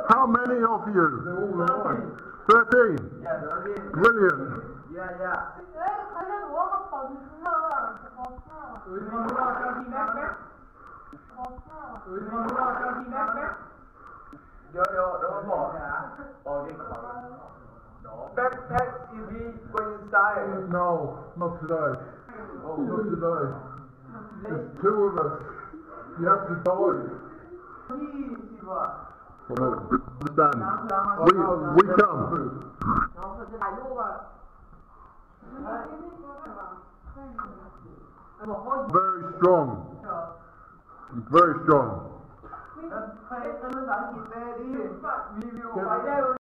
How many of you? 13. Yeah, 13. Brilliant. Yeah. Backpack if we go inside. No, not today. Not today. There's 2 of us. You have to die. Understand? We come. Very strong. Very strong.